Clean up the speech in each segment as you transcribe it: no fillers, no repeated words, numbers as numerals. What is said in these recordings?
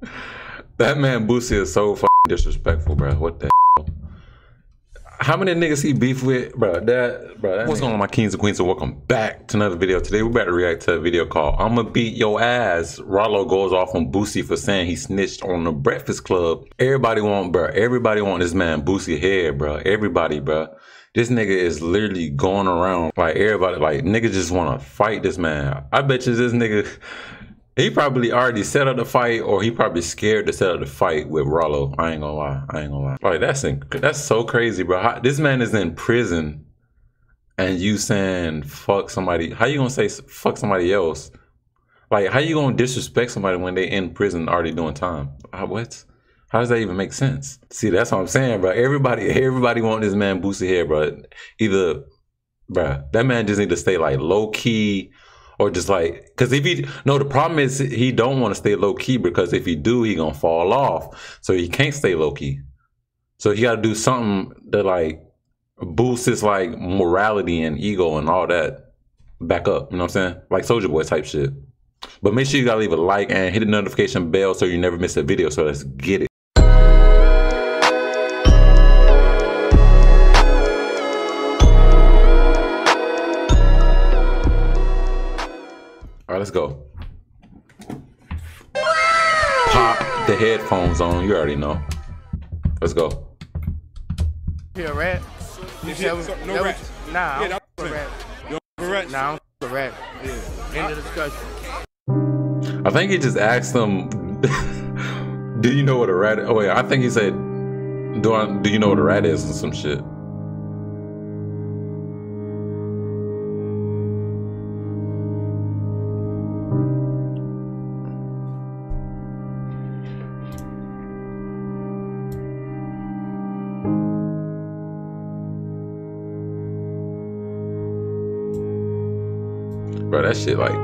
That man Boosie is so fucking disrespectful, bro. What the hell? How many niggas he beef with, bro? What's going on, my kings and queens, and welcome back to another video. Today we about to react to a video called "I'ma Beat Your Ass." Ralo goes off on Boosie for saying he snitched on the Breakfast Club. Everybody want this man Boosie head, bro. Everybody, bro. This nigga is literally going around like everybody, like niggas just want to fight this man. I bet you this nigga, he probably already set up the fight, or he probably scared to set up the fight with Ralo. I ain't gonna lie. Like that's so crazy, bro. This man is in prison, and you saying fuck somebody? How you gonna say fuck somebody else? Like how you gonna disrespect somebody when they in prison already doing time? What? How does that even make sense? See, that's what I'm saying, bro. Everybody want this man Boosie here, bro. Either, bro, that man just need to stay like low key, or just like, cause if he, no, the problem is he don't want to stay low key, because if he do, he gonna fall off. So he can't stay low key. So he got to do something that like boosts his like morality and ego and all that back up. You know what I'm saying? Like Soulja Boy type shit. But make sure you gotta leave a like and hit the notification bell so you never miss a video. So let's get it. All right, let's go. Pop the headphones on. You already know. Let's go. Yeah, rat. No rat. Nah, Yeah, I don't rat. You don't rat? Nah, I don't rat. Yeah. End of discussion. I think he just asked him, do you know what a rat is? Oh wait, I think he said, do you know what a rat is, and some shit. Bro, that shit like,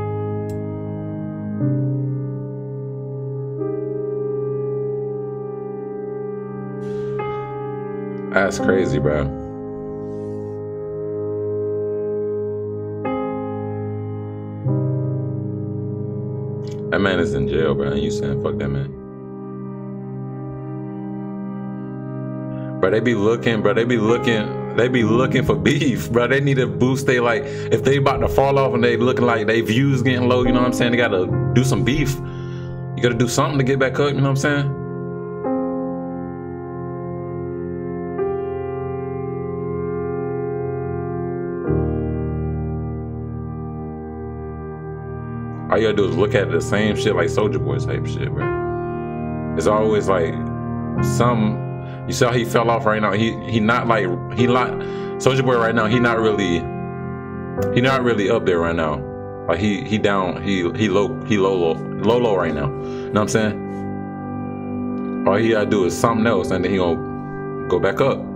that's crazy, bro. That man is in jail, bro, and you saying fuck that man. Bro, they be looking for beef, bro. They need to boost they, like, if they about to fall off and they looking like they views getting low, you know what I'm saying? They gotta do some beef. You gotta do something to get back up, you know what I'm saying? All you gotta do is look at the same shit like Soulja Boy type shit, bro. It's always like you see how he fell off right now. Soulja Boy right now, he not really up there right now. Like he down, he low right now. You know what I'm saying? All he gotta do is something else, and then he gonna go back up.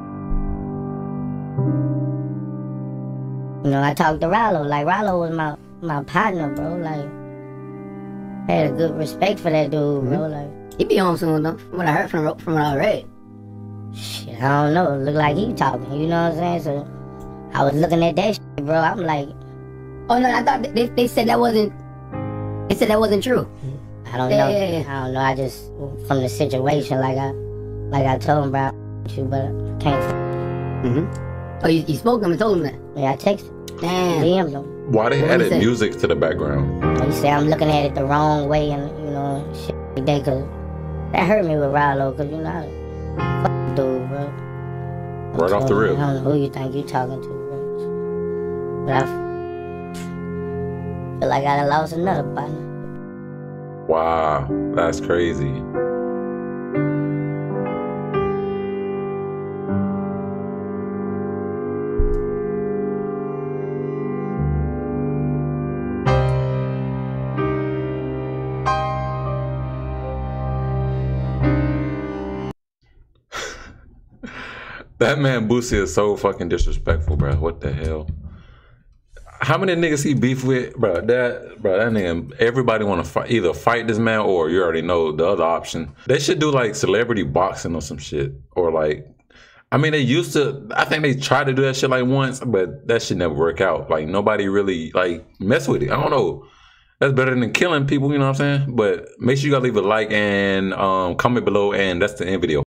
You know, I talked to Ralo. Like, Ralo was my partner, bro. Like, I had a good respect for that dude, bro. Like, he be home soon though, from what I heard from already. Shit, I don't know. It looked like he talking, you know what I'm saying? So, I was looking at that shit, bro. I'm like, oh no, I thought they said that wasn't, true. I don't know. I don't know. I just, from the situation, like I told him about you, but I can't. Oh, you spoke to him and told him that? Yeah, I texted. Damn. DM'd him. Why they added music to the background? He said I'm looking at it the wrong way, and you know, shit like that, cause that hurt me with Ralo, cause you know, fuck dude, bro. Right off the rip. I don't know who you think you talking to, bro. But I feel like I done lost another partner. Wow, that's crazy. That man Boosie is so fucking disrespectful, bro. What the hell? How many niggas he beef with, bro? That nigga. Everybody want to either fight this man, or you already know the other option. They should do like celebrity boxing or some shit, or like, I mean, they used to. I think they tried to do that shit like once, but that shit never work out. Like nobody really like mess with it. I don't know. That's better than killing people, you know what I'm saying? But make sure you gotta leave a like and comment below, and that's the end video.